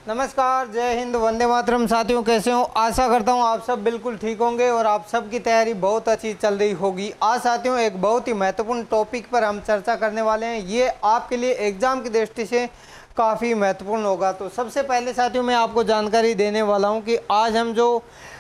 नमस्कार, जय हिंद, वंदे मातरम। साथियों कैसे हो? आशा करता हूँ आप सब बिल्कुल ठीक होंगे और आप सबकी तैयारी बहुत अच्छी चल रही होगी। आज साथियों एक बहुत ही महत्वपूर्ण टॉपिक पर हम चर्चा करने वाले हैं। ये आपके लिए एग्ज़ाम की दृष्टि से काफ़ी महत्वपूर्ण होगा। तो सबसे पहले साथियों मैं आपको जानकारी देने वाला हूँ कि आज हम जो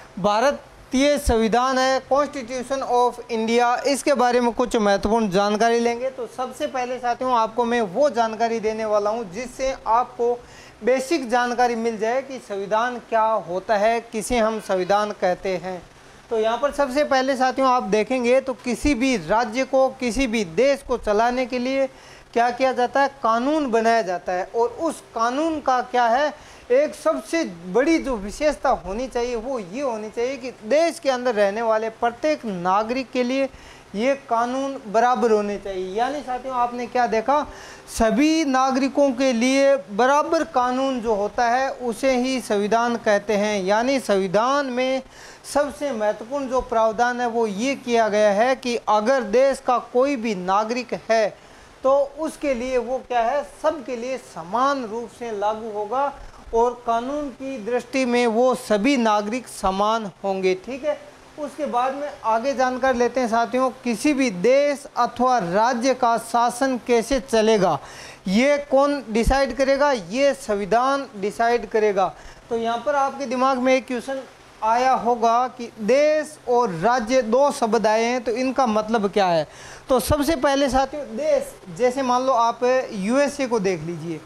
भारतीय संविधान है, कॉन्स्टिट्यूशन ऑफ इंडिया, इसके बारे में कुछ महत्वपूर्ण जानकारी लेंगे। तो सबसे पहले साथियों आपको मैं वो जानकारी देने वाला हूँ जिससे आपको बेसिक जानकारी मिल जाए कि संविधान क्या होता है, किसे हम संविधान कहते हैं। तो यहाँ पर सबसे पहले साथियों आप देखेंगे तो किसी भी राज्य को, किसी भी देश को चलाने के लिए क्या किया जाता है, कानून बनाया जाता है। और उस कानून का क्या है, एक सबसे बड़ी जो विशेषता होनी चाहिए वो ये होनी चाहिए कि देश के अंदर रहने वाले प्रत्येक नागरिक के लिए ये कानून बराबर होने चाहिए। यानी साथियों आपने क्या देखा, सभी नागरिकों के लिए बराबर कानून जो होता है उसे ही संविधान कहते हैं। यानी संविधान में सबसे महत्वपूर्ण जो प्रावधान है वो ये किया गया है कि अगर देश का कोई भी नागरिक है तो उसके लिए वो क्या है, सबके लिए समान रूप से लागू होगा और कानून की दृष्टि में वो सभी नागरिक समान होंगे। ठीक है, उसके बाद में आगे जानकर लेते हैं साथियों, किसी भी देश अथवा राज्य का शासन कैसे चलेगा ये कौन डिसाइड करेगा, ये संविधान डिसाइड करेगा। तो यहाँ पर आपके दिमाग में एक क्वेश्चन आया होगा कि देश और राज्य दो शब्द आए हैं तो इनका मतलब क्या है। तो सबसे पहले साथियों देश, जैसे मान लो आप यूएसए को देख लीजिए।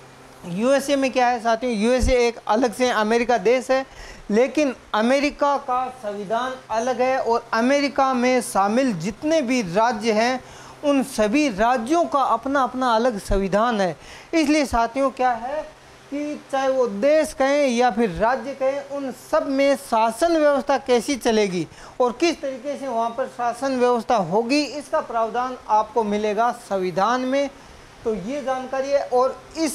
यूएसए में क्या है साथियों, यूएसए एक अलग से अमेरिका देश है, लेकिन अमेरिका का संविधान अलग है और अमेरिका में शामिल जितने भी राज्य हैं उन सभी राज्यों का अपना अपना अलग संविधान है। इसलिए साथियों क्या है कि चाहे वो देश कहें या फिर राज्य कहें, उन सब में शासन व्यवस्था कैसी चलेगी और किस तरीके से वहाँ पर शासन व्यवस्था होगी, इसका प्रावधान आपको मिलेगा संविधान में। तो ये जानकारी है और इस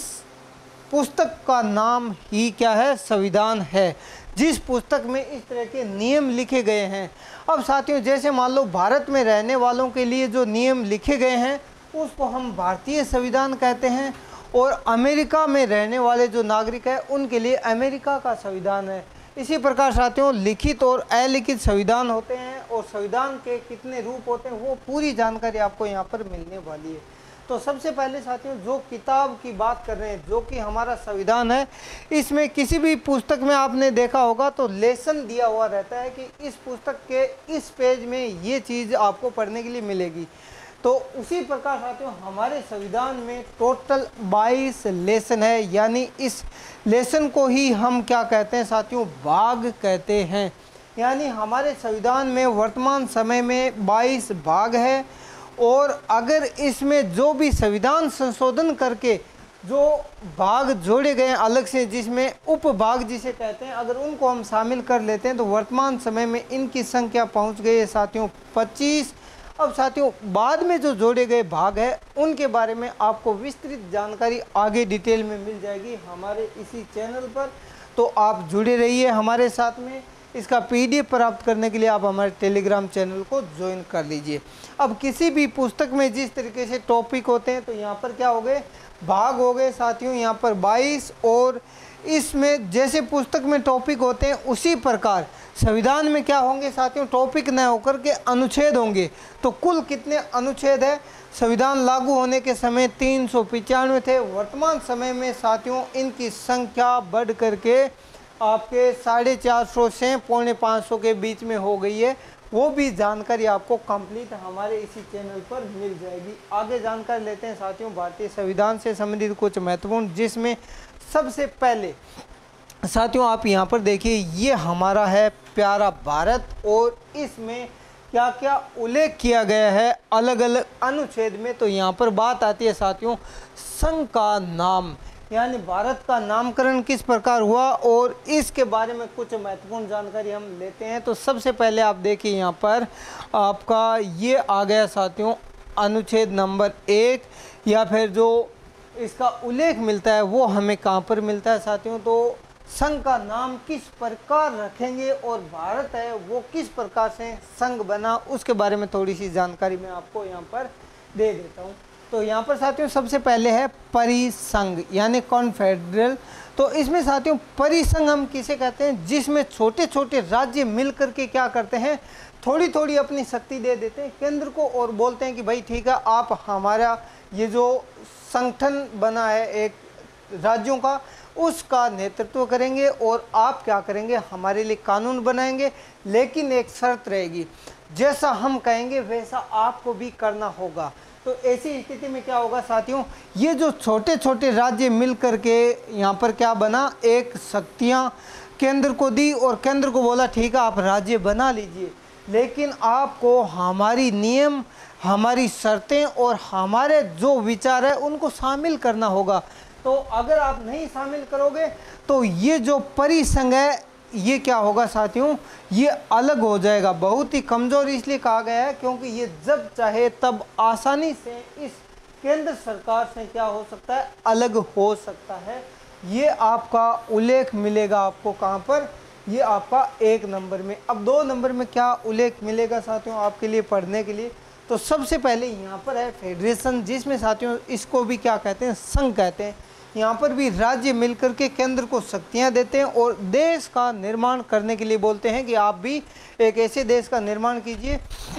पुस्तक का नाम ही क्या है, संविधान है, जिस पुस्तक में इस तरह के नियम लिखे गए हैं। अब साथियों जैसे मान लो भारत में रहने वालों के लिए जो नियम लिखे गए हैं उसको हम भारतीय संविधान कहते हैं और अमेरिका में रहने वाले जो नागरिक हैं उनके लिए अमेरिका का संविधान है। इसी प्रकार साथियों लिखित और अलिखित संविधान होते हैं और संविधान के कितने रूप होते हैं वो पूरी जानकारी आपको यहाँ पर मिलने वाली है। तो सबसे पहले साथियों जो किताब की बात कर रहे हैं, जो कि हमारा संविधान है, इसमें किसी भी पुस्तक में आपने देखा होगा तो लेसन दिया हुआ रहता है कि इस पुस्तक के इस पेज में ये चीज़ आपको पढ़ने के लिए मिलेगी। तो उसी प्रकार साथियों हमारे संविधान में टोटल 22 लेसन है। यानी इस लेसन को ही हम क्या कहते हैं साथियों, भाग कहते हैं। यानी हमारे संविधान में वर्तमान समय में 22 भाग है और अगर इसमें जो भी संविधान संशोधन करके जो भाग जोड़े गए हैं अलग से, जिसमें उपभाग जिसे कहते हैं, अगर उनको हम शामिल कर लेते हैं तो वर्तमान समय में इनकी संख्या पहुंच गई है साथियों 25। अब साथियों बाद में जो जोड़े गए भाग है उनके बारे में आपको विस्तृत जानकारी आगे डिटेल में मिल जाएगी हमारे इसी चैनल पर। तो आप जुड़े रहिए हमारे साथ में। इसका पीडीएफ प्राप्त करने के लिए आप हमारे टेलीग्राम चैनल को ज्वाइन कर लीजिए। अब किसी भी पुस्तक में जिस तरीके से टॉपिक होते हैं तो यहाँ पर क्या हो गए, भाग हो गए साथियों यहाँ पर 22। और इसमें जैसे पुस्तक में टॉपिक होते हैं उसी प्रकार संविधान में क्या होंगे साथियों, टॉपिक न होकर के अनुच्छेद होंगे। तो कुल कितने अनुच्छेद है, संविधान लागू होने के समय 395 थे। वर्तमान समय में साथियों इनकी संख्या बढ़ करके आपके 450 से 450 के बीच में हो गई है। वो भी जानकारी आपको कंप्लीट हमारे इसी चैनल पर मिल जाएगी। आगे जानकारी लेते हैं साथियों भारतीय संविधान से संबंधित कुछ महत्वपूर्ण, जिसमें सबसे पहले साथियों आप यहाँ पर देखिए, ये हमारा है प्यारा भारत और इसमें क्या क्या उल्लेख किया गया है अलग अलग अनुच्छेद में। तो यहाँ पर बात आती है साथियों संघ का नाम, यानी भारत का नामकरण किस प्रकार हुआ और इसके बारे में कुछ महत्वपूर्ण जानकारी हम लेते हैं। तो सबसे पहले आप देखिए यहाँ पर आपका ये आ गया साथियों अनुच्छेद नंबर 1, या फिर जो इसका उल्लेख मिलता है वो हमें कहाँ पर मिलता है साथियों, तो संघ का नाम किस प्रकार रखेंगे और भारत है वो किस प्रकार से संघ बना, उसके बारे में थोड़ी सी जानकारी मैं आपको यहाँ पर दे देता हूँ। तो यहाँ पर साथियों सबसे पहले है परिसंघ यानी कॉन्फेडरल तो इसमें साथियों परिसंघ हम किसे कहते हैं, जिसमें छोटे छोटे राज्य मिल करके क्या करते हैं, थोड़ी थोड़ी अपनी शक्ति दे देते हैं केंद्र को और बोलते हैं कि भाई ठीक है, आप हमारा ये जो संगठन बना है एक राज्यों का, उसका नेतृत्व करेंगे और आप क्या करेंगे, हमारे लिए कानून बनाएंगे, लेकिन एक शर्त रहेगी, जैसा हम कहेंगे वैसा आपको भी करना होगा। तो ऐसी स्थिति में क्या होगा साथियों, ये जो छोटे छोटे राज्य मिल करके यहाँ पर क्या बना, एक शक्तियाँ केंद्र को दी और केंद्र को बोला ठीक है आप राज्य बना लीजिए, लेकिन आपको हमारी नियम, हमारी शर्तें और हमारे जो विचार है उनको शामिल करना होगा। तो अगर आप नहीं शामिल करोगे तो ये जो परिसंघ है ये क्या होगा साथियों, ये अलग हो जाएगा। बहुत ही कमज़ोर इसलिए कहा गया है क्योंकि ये जब चाहे तब आसानी से इस केंद्र सरकार से क्या हो सकता है, अलग हो सकता है। ये आपका उल्लेख मिलेगा आपको कहाँ पर, ये आपका 1 नंबर में। अब 2 नंबर में क्या उल्लेख मिलेगा साथियों आपके लिए पढ़ने के लिए, तो सबसे पहले यहाँ पर है फेडरेशन, जिसमें साथियों इसको भी क्या कहते हैं, संघ कहते हैं। यहाँ पर भी राज्य मिलकर के केंद्र को शक्तियाँ देते हैं और देश का निर्माण करने के लिए बोलते हैं कि आप भी एक ऐसे देश का निर्माण कीजिए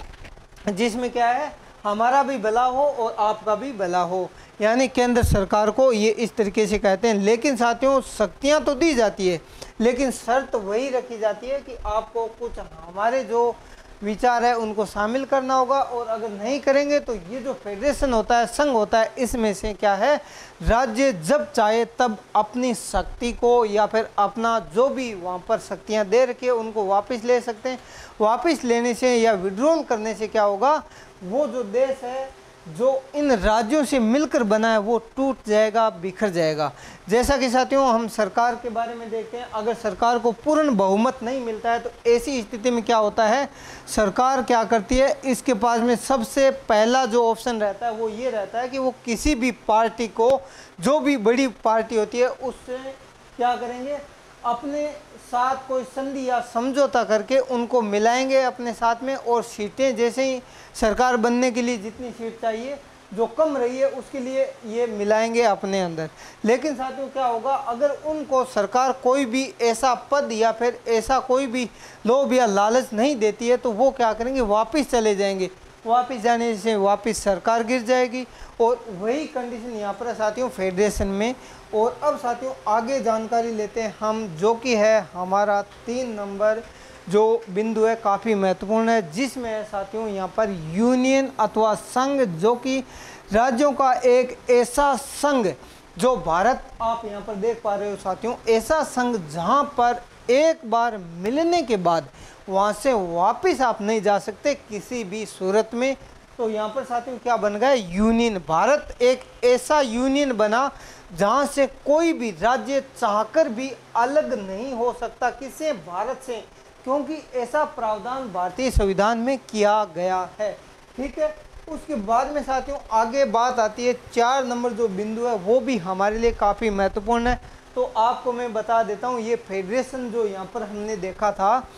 जिसमें क्या है, हमारा भी भला हो और आपका भी भला हो, यानी केंद्र सरकार को ये इस तरीके से कहते हैं। लेकिन साथियों शक्तियाँ तो दी जाती है, लेकिन शर्त वही रखी जाती है कि आपको कुछ हमारे जो विचार है उनको शामिल करना होगा, और अगर नहीं करेंगे तो ये जो फेडरेशन होता है, संघ होता है, इसमें से क्या है, राज्य जब चाहे तब अपनी शक्ति को या फिर अपना जो भी वहाँ पर शक्तियाँ दे रखी है उनको वापस ले सकते हैं। वापस लेने से या विड्रॉल करने से क्या होगा, वो जो देश है जो इन राज्यों से मिलकर बना है वो टूट जाएगा, बिखर जाएगा। जैसा कि साथियों हम सरकार के बारे में देखते हैं, अगर सरकार को पूर्ण बहुमत नहीं मिलता है तो ऐसी स्थिति में क्या होता है, सरकार क्या करती है, इसके पास में सबसे पहला जो ऑप्शन रहता है वो ये रहता है कि वो किसी भी पार्टी को, जो भी बड़ी पार्टी होती है उससे क्या करेंगे, अपने साथ कोई संधि या समझौता करके उनको मिलाएंगे अपने साथ में, और सीटें जैसे ही सरकार बनने के लिए जितनी सीट चाहिए जो कम रही है उसके लिए ये मिलाएंगे अपने अंदर। लेकिन साथियों क्या होगा, अगर उनको सरकार कोई भी ऐसा पद या फिर ऐसा कोई भी लोभ या लालच नहीं देती है तो वो क्या करेंगे, वापस चले जाएंगे। वापस जाने से वापस सरकार गिर जाएगी, और वही कंडीशन यहाँ पर साथियों फेडरेशन में। और अब साथियों आगे जानकारी लेते हैं हम, जो कि है हमारा 3 नंबर जो बिंदु है, काफ़ी महत्वपूर्ण है, जिसमें है साथियों यहाँ पर यूनियन अथवा संघ, जो कि राज्यों का एक ऐसा संघ जो भारत आप यहाँ पर देख पा रहे हो साथियों, ऐसा संघ जहाँ पर एक बार मिलने के बाद वहाँ से वापस आप नहीं जा सकते किसी भी सूरत में। तो यहाँ पर साथियों क्या बन गया, यूनियन। भारत एक ऐसा यूनियन बना जहाँ से कोई भी राज्य चाहकर भी अलग नहीं हो सकता किससे, भारत से, क्योंकि ऐसा प्रावधान भारतीय संविधान में किया गया है। ठीक है, उसके बाद में साथियों आगे बात आती है 4 नंबर जो बिंदु है वो भी हमारे लिए काफ़ी महत्वपूर्ण है। तो आपको मैं बता देता हूँ, ये फेडरेशन जो यहाँ पर हमने देखा था,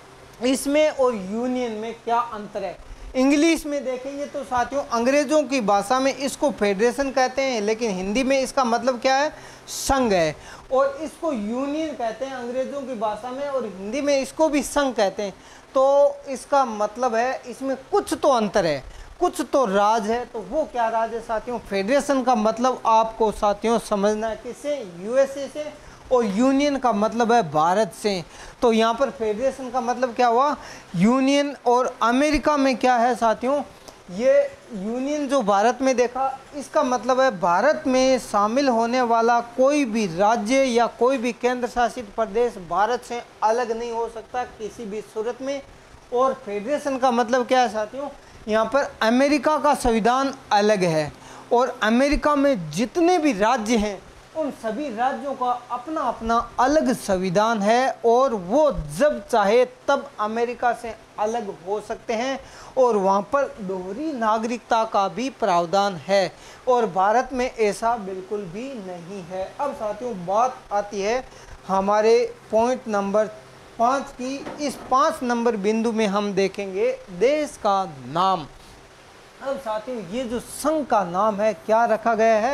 इसमें और यूनियन में क्या अंतर है। इंग्लिश में देखेंगे तो साथियों अंग्रेज़ों की भाषा में इसको फेडरेशन कहते हैं, लेकिन हिंदी में इसका मतलब क्या है, संघ है। और इसको यूनियन कहते हैं अंग्रेज़ों की भाषा में, और हिंदी में इसको भी संघ कहते हैं। तो इसका मतलब है इसमें कुछ तो अंतर है, कुछ तो राज है। तो वो क्या राज है साथियों, फेडरेशन का मतलब आपको साथियों समझना है किससे, यूएसए से, और यूनियन का मतलब है भारत से। तो यहाँ पर फेडरेशन का मतलब क्या हुआ, यूनियन। और अमेरिका में क्या है साथियों, ये यूनियन जो भारत में देखा, इसका मतलब है भारत में शामिल होने वाला कोई भी राज्य या कोई भी केंद्र शासित प्रदेश भारत से अलग नहीं हो सकता किसी भी सूरत में। और फेडरेशन का मतलब क्या है साथियों, यहाँ पर अमेरिका का संविधान अलग है, और अमेरिका में जितने भी राज्य हैं उन सभी राज्यों का अपना अपना अलग संविधान है, और वो जब चाहे तब अमेरिका से अलग हो सकते हैं, और वहाँ पर दोहरी नागरिकता का भी प्रावधान है, और भारत में ऐसा बिल्कुल भी नहीं है। अब साथियों बात आती है हमारे पॉइंट नंबर 5 की। इस 5 नंबर बिंदु में हम देखेंगे देश का नाम। अब साथियों ये जो संघ का नाम है क्या रखा गया है,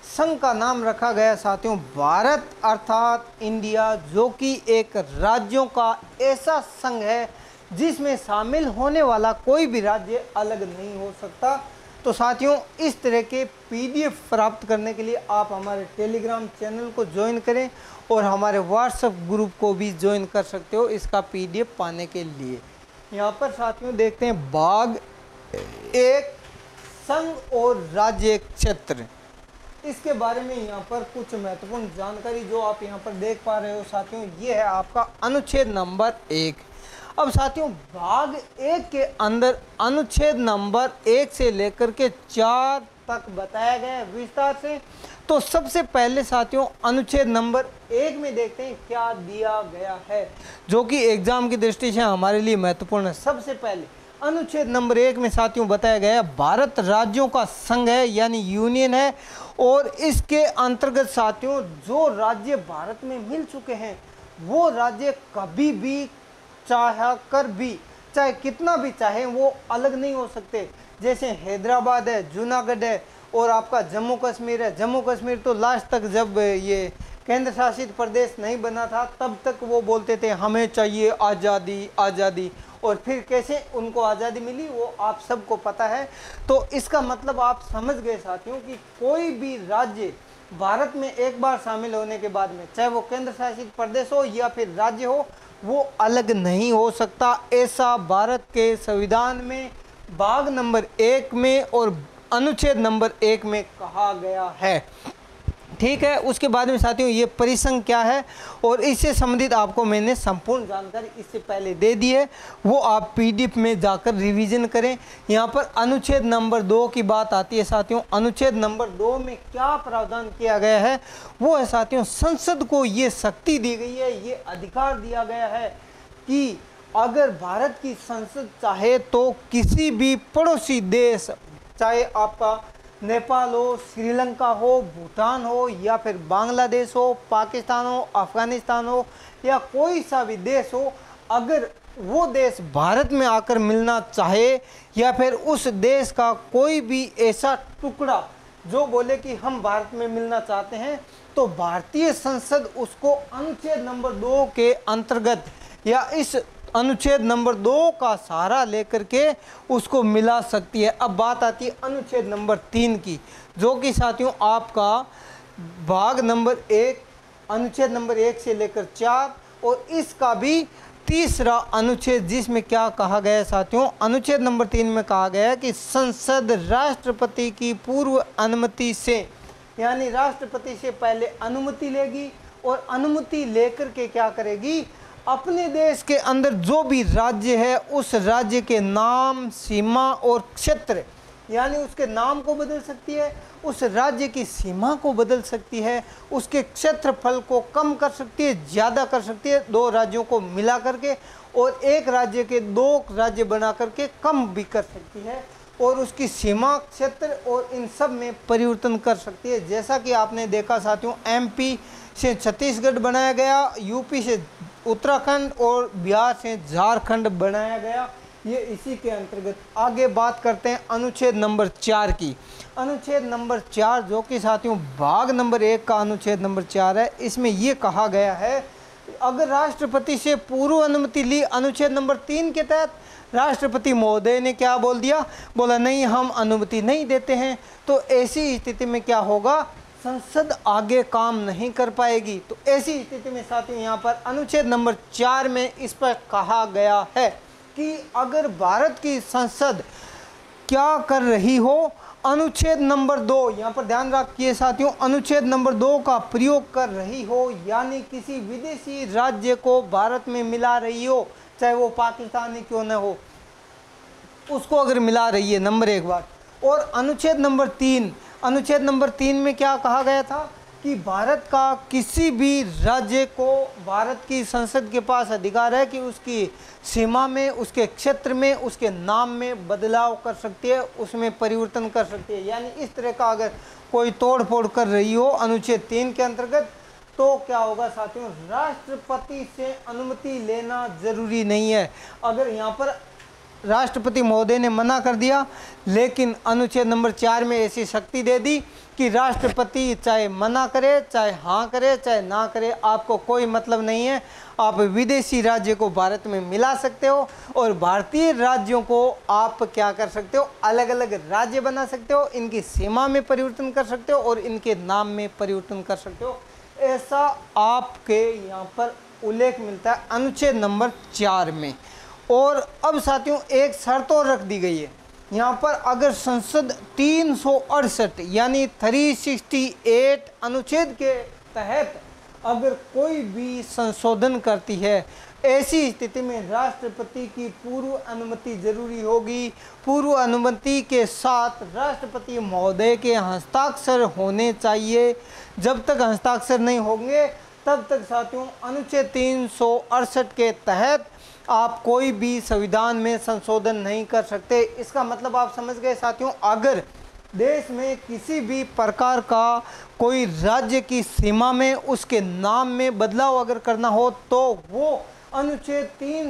संघ का नाम रखा गया साथियों भारत अर्थात इंडिया, जो कि एक राज्यों का ऐसा संघ है जिसमें शामिल होने वाला कोई भी राज्य अलग नहीं हो सकता। तो साथियों इस तरह के PDF प्राप्त करने के लिए आप हमारे टेलीग्राम चैनल को ज्वाइन करें और हमारे व्हाट्सएप ग्रुप को भी ज्वाइन कर सकते हो इसका PDF पाने के लिए। यहाँ पर साथियों देखते हैं भाग 1 संघ और राज्य क्षेत्र, इसके बारे में यहाँ पर कुछ महत्वपूर्ण जानकारी जो आप यहाँ पर देख पा रहे हो साथियों, ये है आपका अनुच्छेद नंबर 1। अब साथियों भाग 1 के अंदर अनुच्छेद नंबर 1 से लेकर के 4 तक बताया गया है विस्तार से। तो सबसे पहले साथियों अनुच्छेद नंबर 1 में देखते हैं क्या दिया गया है, जो कि एग्जाम की दृष्टि से हमारे लिए महत्वपूर्ण है। सबसे पहले अनुच्छेद नंबर 1 में साथियों बताया गया है भारत राज्यों का संघ है यानी यूनियन है, और इसके अंतर्गत साथियों जो राज्य भारत में मिल चुके हैं वो राज्य कभी भी चाहे कितना भी चाहे वो अलग नहीं हो सकते। जैसे हैदराबाद है, जूनागढ़ है और आपका जम्मू कश्मीर है। जम्मू कश्मीर तो लास्ट तक जब ये केंद्र शासित प्रदेश नहीं बना था तब तक वो बोलते थे हमें चाहिए आज़ादी आज़ादी, और फिर कैसे उनको आज़ादी मिली वो आप सबको पता है। तो इसका मतलब आप समझ गए साथियों कि कोई भी राज्य भारत में एक बार शामिल होने के बाद में, चाहे वो केंद्र शासित प्रदेश हो या फिर राज्य हो, वो अलग नहीं हो सकता। ऐसा भारत के संविधान में भाग नंबर 1 में और अनुच्छेद नंबर 1 में कहा गया है। ठीक है, उसके बाद में साथियों ये परिसंघ क्या है और इससे संबंधित आपको मैंने संपूर्ण जानकारी इससे पहले दे दी है, वो आप PDF में जाकर रिवीजन करें। यहाँ पर अनुच्छेद नंबर 2 की बात आती है साथियों। अनुच्छेद नंबर 2 में क्या प्रावधान किया गया है वो है साथियों संसद को ये शक्ति दी गई है, ये अधिकार दिया गया है कि अगर भारत की संसद चाहे तो किसी भी पड़ोसी देश, चाहे आपका नेपाल हो, श्रीलंका हो, भूटान हो या फिर बांग्लादेश हो, पाकिस्तान हो, अफगानिस्तान हो या कोई सा भी देश हो, अगर वो देश भारत में आकर मिलना चाहे या फिर उस देश का कोई भी ऐसा टुकड़ा जो बोले कि हम भारत में मिलना चाहते हैं, तो भारतीय संसद उसको अनुच्छेद नंबर 2 के अंतर्गत या इस अनुच्छेद नंबर 2 का सहारा लेकर के उसको मिला सकती है। अब बात आती है अनुच्छेद नंबर 3 की, जो कि साथियों आपका भाग नंबर 1 अनुच्छेद नंबर 1 से लेकर 4 और इसका भी तीसरा अनुच्छेद, जिसमें क्या कहा गया है साथियों, अनुच्छेद नंबर 3 में कहा गया है कि संसद राष्ट्रपति की पूर्व अनुमति से, यानी राष्ट्रपति से पहले अनुमति लेगी और अनुमति लेकर के क्या करेगी, अपने देश के अंदर जो भी राज्य है उस राज्य के नाम, सीमा और क्षेत्र, यानी उसके नाम को बदल सकती है, उस राज्य की सीमा को बदल सकती है, उसके क्षेत्रफल को कम कर सकती है, ज़्यादा कर सकती है, 2 राज्यों को मिला करके, और एक राज्य के 2 राज्य बना करके कम भी कर सकती है, और उसकी सीमा, क्षेत्र और इन सब में परिवर्तन कर सकती है। जैसा कि आपने देखा साथियों MP से छत्तीसगढ़ बनाया गया, UP से उत्तराखंड और बिहार से झारखंड बनाया गया, ये इसी के अंतर्गत। आगे बात करते हैं अनुच्छेद नंबर 4 की। अनुच्छेद नंबर 4 जो कि साथियों भाग नंबर 1 का अनुच्छेद नंबर 4 है, इसमें ये कहा गया है अगर राष्ट्रपति से पूर्व अनुमति ली, अनुच्छेद नंबर 3 के तहत राष्ट्रपति महोदय ने क्या बोल दिया, बोला नहीं हम अनुमति नहीं देते हैं, तो ऐसी स्थिति में क्या होगा, संसद आगे काम नहीं कर पाएगी। तो ऐसी स्थिति में साथियों यहाँ पर अनुच्छेद नंबर 4 में इस पर कहा गया है कि अगर भारत की संसद क्या कर रही हो, अनुच्छेद नंबर 2 यहाँ पर ध्यान रखिए साथियों, अनुच्छेद नंबर 2 का प्रयोग कर रही हो, यानी किसी विदेशी राज्य को भारत में मिला रही हो, चाहे वो पाकिस्तानी क्यों न हो, उसको अगर मिला रही है, नंबर 1 बात। और अनुच्छेद नंबर 3, अनुच्छेद नंबर 3 में क्या कहा गया था कि भारत का किसी भी राज्य को भारत की संसद के पास अधिकार है कि उसकी सीमा में, उसके क्षेत्र में, उसके नाम में बदलाव कर सकती है, उसमें परिवर्तन कर सकती है। यानी इस तरह का अगर कोई तोड़ फोड़ कर रही हो अनुच्छेद 3 के अंतर्गत, तो क्या होगा साथियों, राष्ट्रपति से अनुमति लेना जरूरी नहीं है। अगर यहाँ पर राष्ट्रपति महोदय ने मना कर दिया, लेकिन अनुच्छेद नंबर 4 में ऐसी शक्ति दे दी कि राष्ट्रपति चाहे मना करे, चाहे हाँ करे, चाहे ना करे, आपको कोई मतलब नहीं है। आप विदेशी राज्य को भारत में मिला सकते हो और भारतीय राज्यों को आप क्या कर सकते हो, अलग अलग राज्य बना सकते हो, इनकी सीमा में परिवर्तन कर सकते हो और इनके नाम में परिवर्तन कर सकते हो। ऐसा आपके यहाँ पर उल्लेख मिलता है अनुच्छेद नंबर 4 में। और अब साथियों एक शर्त और रख दी गई है यहाँ पर, अगर संसद 368 यानी 368 अनुच्छेद के तहत अगर कोई भी संशोधन करती है, ऐसी स्थिति में राष्ट्रपति की पूर्व अनुमति जरूरी होगी। पूर्व अनुमति के साथ राष्ट्रपति महोदय के हस्ताक्षर होने चाहिए। जब तक हस्ताक्षर नहीं होंगे तब तक साथियों अनुच्छेद 368 के तहत आप कोई भी संविधान में संशोधन नहीं कर सकते। इसका मतलब आप समझ गए साथियों, अगर देश में किसी भी प्रकार का कोई राज्य की सीमा में उसके नाम में बदलाव अगर करना हो तो वो अनुच्छेद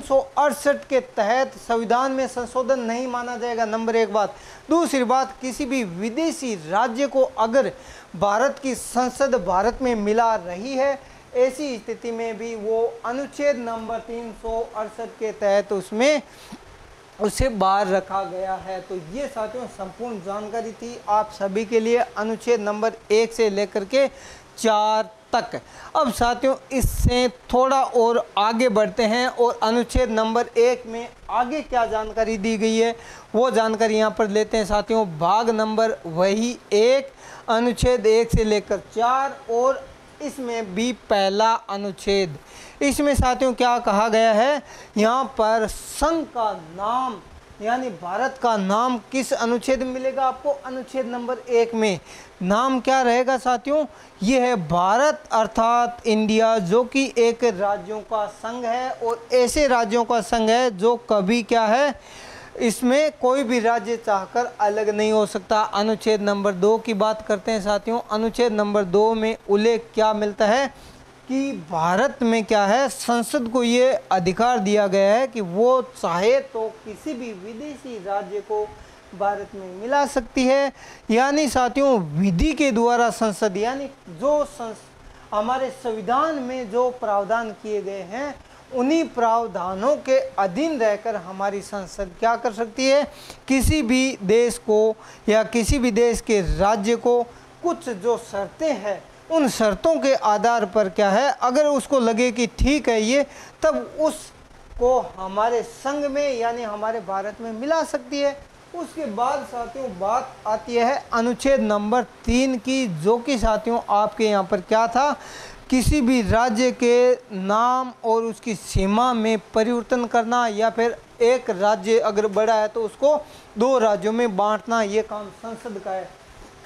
368 के तहत संविधान में संशोधन नहीं माना जाएगा। नंबर 1 बात। दूसरी बात, किसी भी विदेशी राज्य को अगर भारत की संसद भारत में मिला रही है, ऐसी स्थिति में भी वो अनुच्छेद नंबर 368 के तहत उसमें उसे बाहर रखा गया है। तो ये साथियों संपूर्ण जानकारी थी आप सभी के लिए अनुच्छेद नंबर 1 से लेकर के 4 तक। अब साथियों इससे थोड़ा और आगे बढ़ते हैं और अनुच्छेद नंबर 1 में आगे क्या जानकारी दी गई है वो जानकारी यहाँ पर लेते हैं साथियों। भाग नंबर वही 1 अनुच्छेद 1 से लेकर 4 और इसमें भी पहला अनुच्छेद। इसमें साथियों क्या कहा गया है, यहाँ पर संघ का नाम यानी भारत का नाम किस अनुच्छेद में मिलेगा आपको, अनुच्छेद नंबर 1 में। नाम क्या रहेगा साथियों, ये है भारत अर्थात इंडिया, जो कि एक राज्यों का संघ है और ऐसे राज्यों का संघ है जो कभी क्या है, इसमें कोई भी राज्य चाहकर अलग नहीं हो सकता। अनुच्छेद नंबर 2 की बात करते हैं साथियों। अनुच्छेद नंबर 2 में उल्लेख क्या मिलता है कि भारत में क्या है, संसद को ये अधिकार दिया गया है कि वो चाहे तो किसी भी विदेशी राज्य को भारत में मिला सकती है। यानी साथियों विधि के द्वारा संसद यानी जो हमारे संविधान में जो प्रावधान किए गए हैं उन्हीं प्रावधानों के अधीन रहकर हमारी संसद क्या कर सकती है, किसी भी देश को या किसी भी देश के राज्य को कुछ जो शर्तें हैं उन शर्तों के आधार पर क्या है, अगर उसको लगे कि ठीक है ये, तब उसको हमारे संघ में यानी हमारे भारत में मिला सकती है। उसके बाद साथियों बात आती है अनुच्छेद नंबर 3 की, जो कि साथियों आपके यहाँ पर क्या था, किसी भी राज्य के नाम और उसकी सीमा में परिवर्तन करना या फिर एक राज्य अगर बड़ा है तो उसको 2 राज्यों में बांटना, ये काम संसद का है।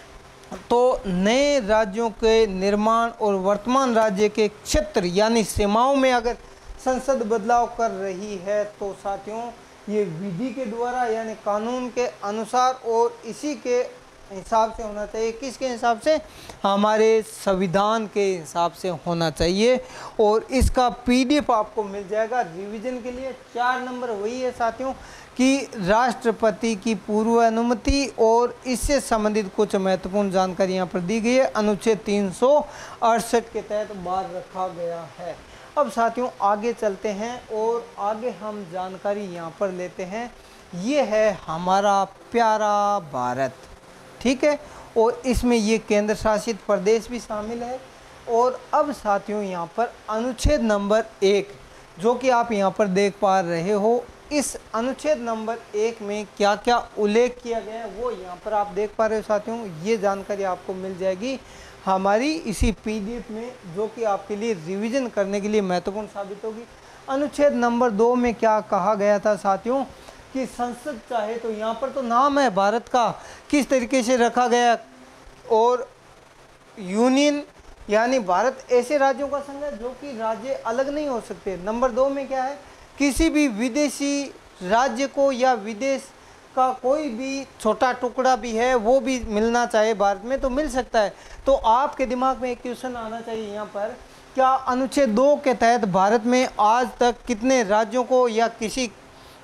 तो नए राज्यों के निर्माण और वर्तमान राज्य के क्षेत्र यानी सीमाओं में अगर संसद बदलाव कर रही है तो साथियों ये विधि के द्वारा यानी कानून के अनुसार और इसी के हिसाब से होना चाहिए। किसके हिसाब से, हमारे संविधान के हिसाब से होना चाहिए। और इसका PDF आपको मिल जाएगा रिवीजन के लिए। 4 नंबर वही है साथियों कि राष्ट्रपति की पूर्व अनुमति और इससे संबंधित कुछ महत्वपूर्ण जानकारी यहाँ पर दी गई है, अनुच्छेद 368 के तहत बाहर रखा गया है। अब साथियों आगे चलते हैं और आगे हम जानकारी यहाँ पर लेते हैं। ये है हमारा प्यारा भारत, ठीक है, और इसमें ये केंद्र शासित प्रदेश भी शामिल है। और अब साथियों यहाँ पर अनुच्छेद नंबर 1 जो कि आप यहाँ पर देख पा रहे हो, इस अनुच्छेद नंबर 1 में क्या क्या उल्लेख किया गया है वो यहाँ पर आप देख पा रहे हो साथियों। ये जानकारी आपको मिल जाएगी हमारी इसी PDF में, जो कि आपके लिए रिवीजन करने के लिए महत्वपूर्ण साबित होगी। अनुच्छेद नंबर 2 में क्या कहा गया था साथियों कि संसद चाहे तो, यहाँ पर तो नाम है भारत का किस तरीके से रखा गया, और यूनियन यानी भारत ऐसे राज्यों का संघ है जो कि राज्य अलग नहीं हो सकते। नंबर 2 में क्या है, किसी भी विदेशी राज्य को या विदेश का कोई भी छोटा टुकड़ा भी है वो भी मिलना चाहे भारत में तो मिल सकता है। तो आपके दिमाग में एक क्वेश्चन आना चाहिए यहाँ पर, क्या अनुच्छेद 2 के तहत भारत में आज तक कितने राज्यों को या किसी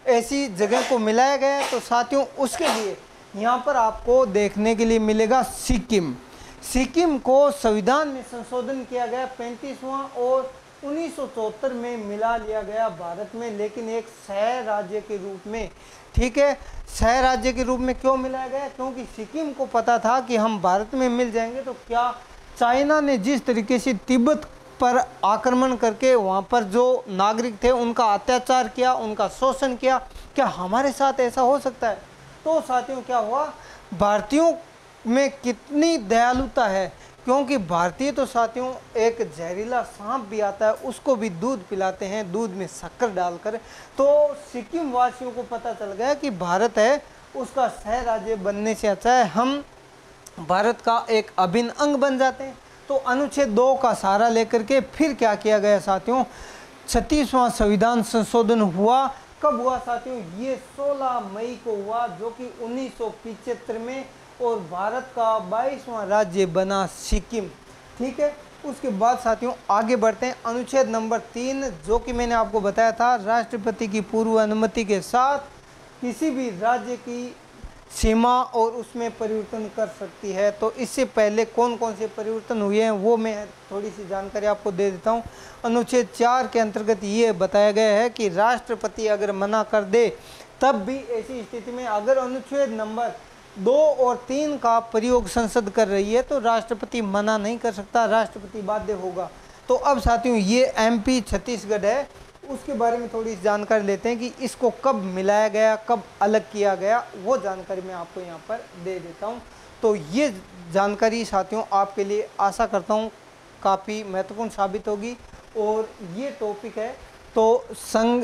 ऐसी जगह को मिलाया गया है। तो साथियों उसके लिए यहाँ पर आपको देखने के लिए मिलेगा सिक्किम। सिक्किम को संविधान में संशोधन किया गया 35वां और 1974 में मिला लिया गया भारत में, लेकिन एक शहर राज्य के रूप में। ठीक है, शहर राज्य के रूप में क्यों मिलाया गया? क्योंकि सिक्किम को पता था कि हम भारत में मिल जाएंगे तो क्या चाइना ने जिस तरीके से तिब्बत पर आक्रमण करके वहाँ पर जो नागरिक थे उनका अत्याचार किया, उनका शोषण किया, क्या हमारे साथ ऐसा हो सकता है? तो साथियों क्या हुआ, भारतीयों में कितनी दयालुता है, क्योंकि भारतीय तो साथियों एक जहरीला सांप भी आता है उसको भी दूध पिलाते हैं, दूध में शक्कर डालकर। तो सिक्किम वासियों को पता चल गया कि भारत है उसका शहर राज्य बनने से अच्छा है हम भारत का एक अभिन्न अंग बन जाते हैं। तो अनुच्छेद 2 का सहारा लेकर के फिर क्या किया गया साथियों, 36वां संविधान संशोधन हुआ। कब हुआ साथियों? ये 16 मई को हुआ, जो कि 1975 में, और भारत का 22वां राज्य बना सिक्किम। ठीक है, उसके बाद साथियों आगे बढ़ते हैं। अनुच्छेद नंबर 3, जो कि मैंने आपको बताया था, राष्ट्रपति की पूर्व अनुमति के साथ किसी भी राज्य की सीमा और उसमें परिवर्तन कर सकती है। तो इससे पहले कौन कौन से परिवर्तन हुए हैं वो मैं थोड़ी सी जानकारी आपको दे देता हूं। अनुच्छेद 4 के अंतर्गत ये बताया गया है कि राष्ट्रपति अगर मना कर दे तब भी ऐसी स्थिति में अगर अनुच्छेद नंबर 2 और 3 का प्रयोग संसद कर रही है तो राष्ट्रपति मना नहीं कर सकता, राष्ट्रपति बाध्य होगा। तो अब साथियों ये MP छत्तीसगढ़ है, उसके बारे में थोड़ी जानकारी लेते हैं कि इसको कब मिलाया गया, कब अलग किया गया, वो जानकारी मैं आपको यहाँ पर दे देता हूँ। तो ये जानकारी साथियों आपके लिए आशा करता हूँ काफ़ी महत्वपूर्ण साबित होगी। और ये टॉपिक है तो संघ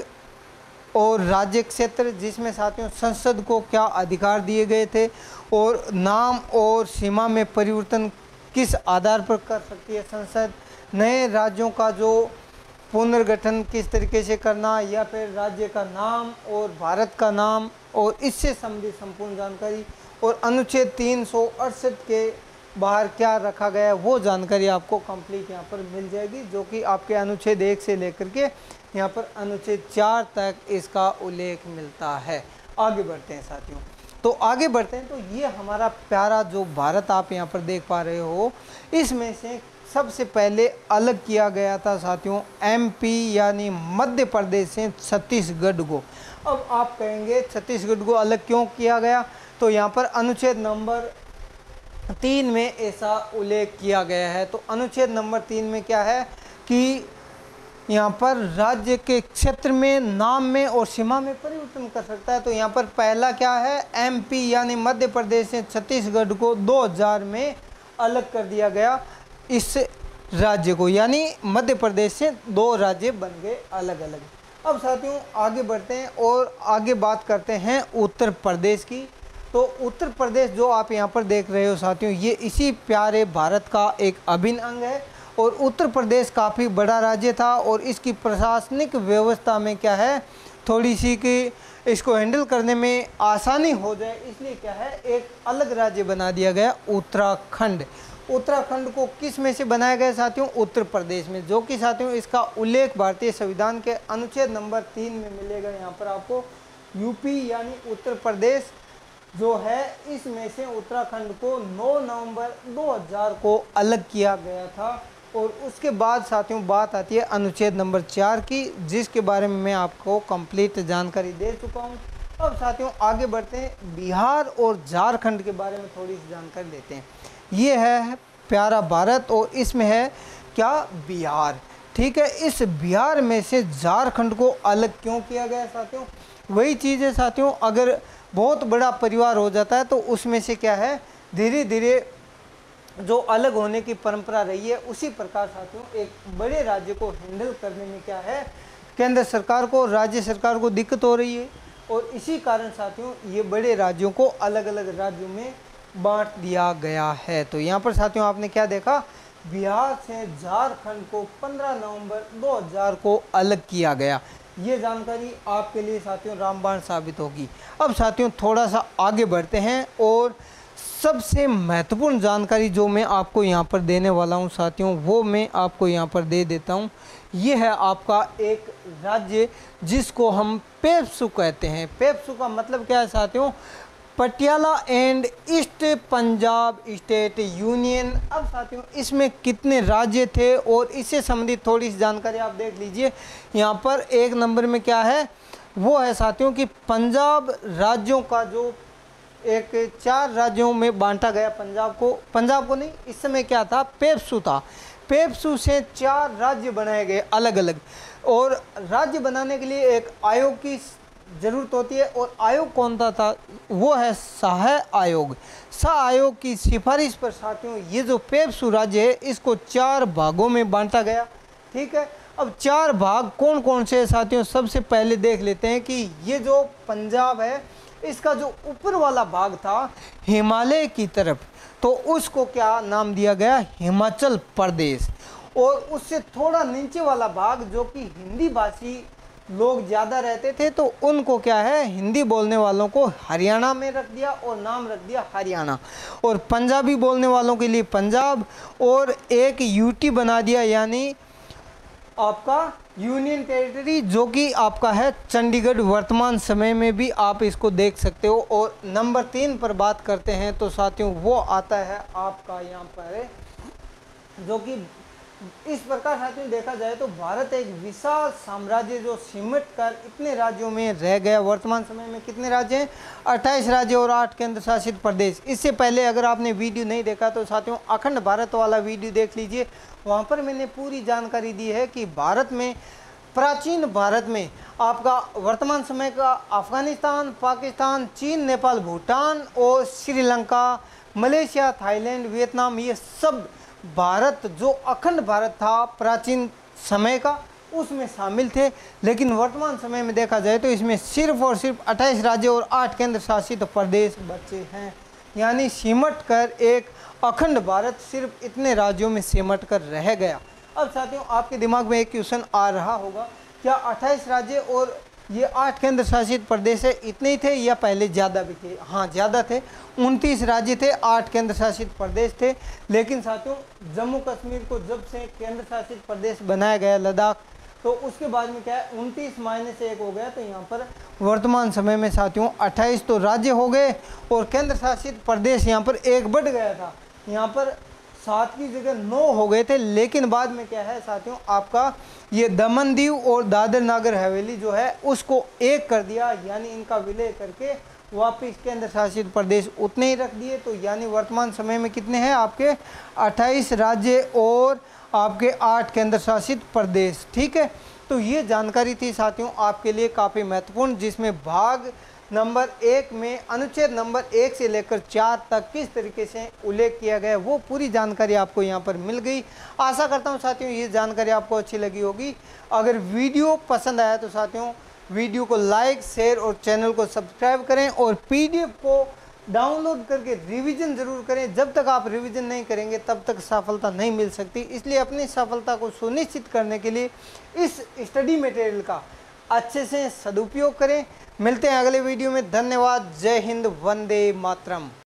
और राज्य क्षेत्र, जिसमें साथियों संसद को क्या अधिकार दिए गए थे और नाम और सीमा में परिवर्तन किस आधार पर कर सकती है संसद, नए राज्यों का जो पुनर्गठन किस तरीके से करना, या फिर राज्य का नाम और भारत का नाम और इससे संबंधित संपूर्ण जानकारी, और अनुच्छेद 368 के बाहर क्या रखा गया है वो जानकारी आपको कंप्लीट यहाँ पर मिल जाएगी, जो कि आपके अनुच्छेद 1 से लेकर के यहाँ पर अनुच्छेद 4 तक इसका उल्लेख मिलता है। आगे बढ़ते हैं साथियों, तो आगे बढ़ते हैं। तो ये हमारा प्यारा जो भारत आप यहाँ पर देख पा रहे हो, इसमें से सबसे पहले अलग किया गया था साथियों MP यानी मध्य प्रदेश से छत्तीसगढ़ को। अब आप कहेंगे छत्तीसगढ़ को अलग क्यों किया गया? तो यहाँ पर अनुच्छेद नंबर 3 में ऐसा उल्लेख किया गया है। तो अनुच्छेद नंबर 3 में क्या है कि यहाँ पर राज्य के क्षेत्र में, नाम में और सीमा में परिवर्तन कर सकता है। तो यहाँ पर पहला क्या है, MP यानी मध्य प्रदेश से छत्तीसगढ़ को 2000 में अलग कर दिया गया इस राज्य को, यानी मध्य प्रदेश से 2 राज्य बन गए अलग अलग। अब साथियों आगे बढ़ते हैं और आगे बात करते हैं उत्तर प्रदेश की। तो उत्तर प्रदेश जो आप यहाँ पर देख रहे हो साथियों, ये इसी प्यारे भारत का एक अभिन्न अंग है। और उत्तर प्रदेश काफ़ी बड़ा राज्य था और इसकी प्रशासनिक व्यवस्था में क्या है, थोड़ी सी कि इसको हैंडल करने में आसानी हो जाए, इसलिए क्या है एक अलग राज्य बना दिया गया उत्तराखंड। उत्तराखंड को किस में से बनाया गया साथियों? उत्तर प्रदेश में, जो कि साथियों इसका उल्लेख भारतीय संविधान के अनुच्छेद नंबर 3 में मिलेगा। यहाँ पर आपको UP यानी उत्तर प्रदेश जो है, इसमें से उत्तराखंड को 9 नवंबर 2000 को अलग किया गया था। और उसके बाद साथियों बात आती है अनुच्छेद नंबर 4 की, जिसके बारे में मैं आपको कंप्लीट जानकारी दे चुका हूँ। अब साथियों आगे बढ़ते हैं, बिहार और झारखंड के बारे में थोड़ी सी जानकारी लेते हैं। ये है प्यारा भारत और इसमें है क्या, बिहार। ठीक है, इस बिहार में से झारखंड को अलग क्यों किया गया साथियों? वही चीज़ है साथियों, अगर बहुत बड़ा परिवार हो जाता है तो उसमें से क्या है धीरे धीरे जो अलग होने की परंपरा रही है, उसी प्रकार साथियों एक बड़े राज्य को हैंडल करने में क्या है केंद्र सरकार को, राज्य सरकार को दिक्कत हो रही है। और इसी कारण साथियों ये बड़े राज्यों को अलग अलग राज्यों में बांट दिया गया है। तो यहाँ पर साथियों आपने क्या देखा, बिहार से झारखंड को 15 नवंबर 2000 को अलग किया गया। ये जानकारी आपके लिए साथियों रामबाण साबित होगी। अब साथियों थोड़ा सा आगे बढ़ते हैं और सबसे महत्वपूर्ण जानकारी जो मैं आपको यहाँ पर देने वाला हूँ साथियों, वो मैं आपको यहाँ पर दे देता हूँ। ये है आपका एक राज्य जिसको हम पेप्सू कहते हैं। पेप्सू का मतलब क्या है साथियों? Patiala and East Punjab State Union. अब साथियों इसमें कितने राज्य थे और इससे संबंधित थोड़ी सी जानकारी आप देख लीजिए। यहाँ पर एक नंबर में क्या है, वो है साथियों कि पंजाब राज्यों का जो एक 4 राज्यों में बांटा गया पंजाब को नहीं, इस समय क्या था, पेप्सू था। पेप्सू से 4 राज्य बनाए गए अलग अलग, और राज्य बनाने के लिए एक आयोग की ज़रूरत होती है। और आयोग कौन था? वो है शाह आयोग। शाह आयोग की सिफारिश पर साथियों ये जो पेप्सू राज्य है इसको 4 भागों में बांटा गया। ठीक है, अब 4 भाग कौन कौन से हैं साथियों? सबसे पहले देख लेते हैं कि ये जो पंजाब है इसका जो ऊपर वाला भाग था हिमालय की तरफ, तो उसको क्या नाम दिया गया? हिमाचल प्रदेश। और उससे थोड़ा नीचे वाला भाग जो कि हिंदी भाषी लोग ज़्यादा रहते थे, तो उनको क्या है, हिंदी बोलने वालों को हरियाणा में रख दिया और नाम रख दिया हरियाणा। और पंजाबी बोलने वालों के लिए पंजाब, और एक यूटी बना दिया यानी आपका यूनियन टेरिटरी, जो कि आपका है चंडीगढ़। वर्तमान समय में भी आप इसको देख सकते हो। और नंबर 3 पर बात करते हैं तो साथियों वो आता है आपका यहाँ पर, जो कि इस प्रकार साथियों देखा जाए तो भारत एक विशाल साम्राज्य जो सिमट कर इतने राज्यों में रह गया। वर्तमान समय में कितने राज्य हैं? 28 राज्य और 8 केंद्र शासित प्रदेश। इससे पहले अगर आपने वीडियो नहीं देखा तो साथियों अखंड भारत वाला वीडियो देख लीजिए, वहाँ पर मैंने पूरी जानकारी दी है कि भारत में, प्राचीन भारत में आपका वर्तमान समय का अफगानिस्तान, पाकिस्तान, चीन, नेपाल, भूटान और श्रीलंका, मलेशिया, थाईलैंड, वियतनाम, ये सब भारत जो अखंड भारत था प्राचीन समय का उसमें शामिल थे। लेकिन वर्तमान समय में देखा जाए तो इसमें सिर्फ और सिर्फ 28 राज्य और 8 केंद्र शासित प्रदेश बचे हैं। यानी सिमट कर एक अखंड भारत सिर्फ इतने राज्यों में सिमट कर रह गया। अब साथियों आपके दिमाग में एक क्वेश्चन आ रहा होगा, क्या 28 राज्य और ये 8 केंद्र शासित प्रदेश है इतने ही थे या पहले ज़्यादा भी थे? हाँ ज़्यादा थे, 29 राज्य थे, 8 केंद्र शासित प्रदेश थे। लेकिन साथियों जम्मू कश्मीर को जब से केंद्र शासित प्रदेश बनाया गया, लद्दाख, तो उसके बाद में क्या है 29 माइनस 1 हो गया, तो यहाँ पर वर्तमान समय में साथियों 28 तो राज्य हो गए और केंद्र शासित प्रदेश यहाँ पर 1 बढ़ गया था। यहाँ पर 7 की जगह 9 हो गए थे। लेकिन बाद में क्या है साथियों आपका ये दमन दीव और दादर नागर हवेली जो है उसको 1 कर दिया, यानी इनका विलय करके वापिस केंद्र शासित प्रदेश उतने ही रख दिए। तो यानी वर्तमान समय में कितने हैं आपके 28 राज्य और आपके 8 केंद्र शासित प्रदेश। ठीक है, तो ये जानकारी थी साथियों आपके लिए काफ़ी महत्वपूर्ण, जिसमें भाग नंबर 1 में अनुच्छेद नंबर 1 से लेकर 4 तक किस तरीके से उल्लेख किया गया है वो पूरी जानकारी आपको यहाँ पर मिल गई। आशा करता हूँ साथियों ये जानकारी आपको अच्छी लगी होगी। अगर वीडियो पसंद आया तो साथियों वीडियो को लाइक, शेयर और चैनल को सब्सक्राइब करें, और पीडीएफ को डाउनलोड करके रिवीजन ज़रूर करें। जब तक आप रिवीजन नहीं करेंगे तब तक सफलता नहीं मिल सकती। इसलिए अपनी सफलता को सुनिश्चित करने के लिए इस स्टडी मटेरियल का अच्छे से सदुपयोग करें। मिलते हैं अगले वीडियो में। धन्यवाद। जय हिंद, वंदे मातरम।